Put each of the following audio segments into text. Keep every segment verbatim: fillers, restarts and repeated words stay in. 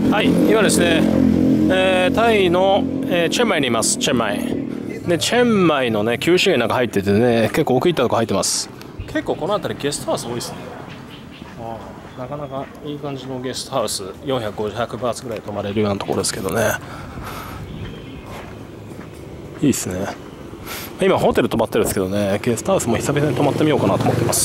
はい、今ですね、えータイの、えーチェンマイにいます。チェンマイで、チェンマイのね旧市街なんか入っててね、結構奥行ったとこ入ってます。結構この辺りゲストハウス多いですね。あーなかなかいい感じのゲストハウス、よんひゃくごじゅう、ひゃくバーツぐらい泊まれるようなところですけどね、いいですね。今ホテル泊まってるんですけどね、ゲストハウスも久々に泊まってみようかなと思ってます。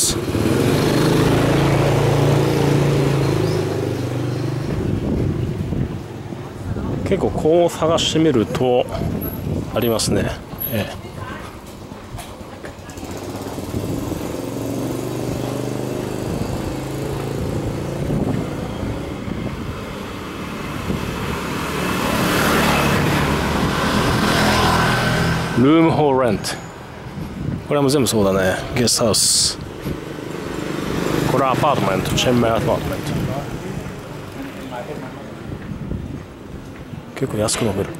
結構こう探してみるとありますね、ええ、ルームフォーレント、これはもう全部そうだね。ゲストハウス、これはアパートメント、チェンマイアパートメント、結構安く飲める。